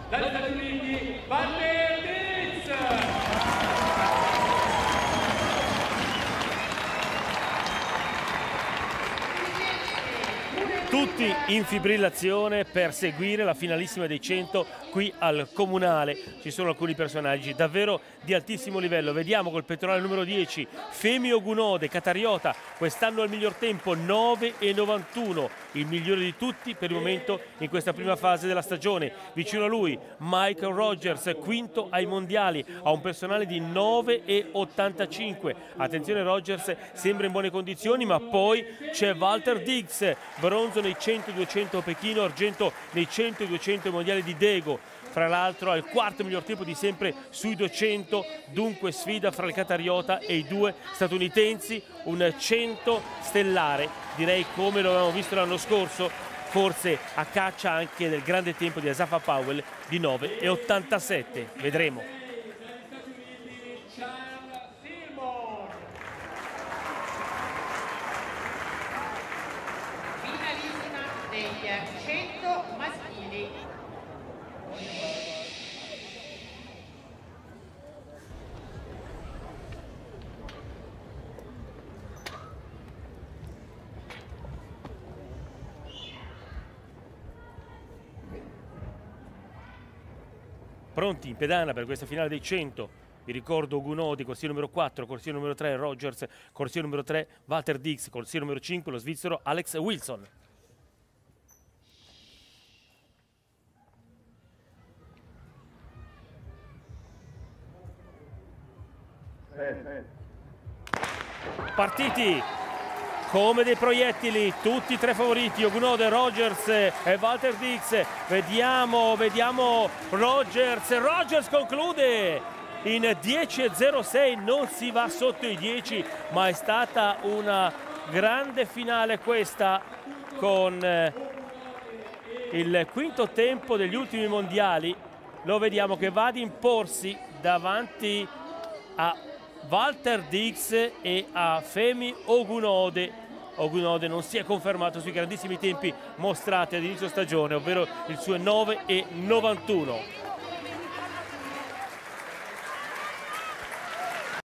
dagli Stati Uniti, Walter Dix. Tutti in fibrillazione per seguire la finalissima dei 100 qui al Comunale. Ci sono alcuni personaggi davvero di altissimo livello. Vediamo col pettorale numero 10 Femi Ogunode, Catariota, quest'anno al miglior tempo 9,91, il migliore di tutti per il momento in questa prima fase della stagione. Vicino a lui Michael Rogers, quinto ai mondiali, ha un personale di 9,85. Attenzione, Rogers sembra in buone condizioni, ma poi c'è Walter Dix, bronzo nei 100-200 a Pechino, argento nei 100-200 mondiali di Daegu. Fra l'altro al quarto miglior tempo di sempre sui 200, dunque sfida fra il Catariota e i due statunitensi, un 100 stellare, direi come lo avevamo visto l'anno scorso, forse a caccia anche del grande tempo di Asafa Powell di 9,87, vedremo. Finalissima degli 100 maschili. Pronti in pedana per questa finale dei 100. Vi ricordo Ogunode, corsia numero 4, corsia numero 3 Rogers, corsia numero 3 Walter Dix, corsia numero 5 lo svizzero Alex Wilson. Partiti come dei proiettili, tutti i tre favoriti, Ogunode, Rogers e Walter Dix. Vediamo Rogers conclude in 10,06, non si va sotto i 10, ma è stata una grande finale questa, con il quinto tempo degli ultimi mondiali. Lo vediamo che va ad imporsi davanti a Walter Dix e a Femi Ogunode. Ogunode non si è confermato sui grandissimi tempi mostrati ad inizio stagione, ovvero il suo 9,91.